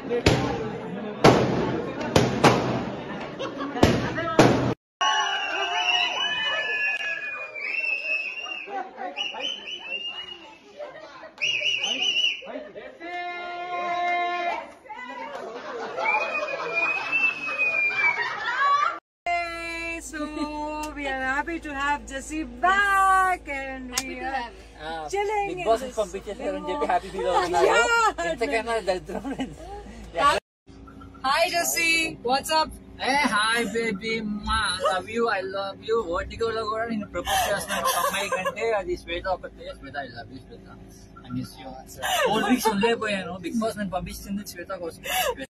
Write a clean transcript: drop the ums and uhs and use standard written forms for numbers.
So we are happy to have Jessie back and we are chilling. Big Boss is competition and JP happy feel Hi Jessie, what's up? Hey, hi baby, ma, I love you. Vertigo lo kuda ninu propose chestunna oka ammayi kante adi Shweta okate. Shweta, I love you Shweta. I miss you. 4 weeks unle poyanu. Big Boss nanu pampistundi Shweta kosam.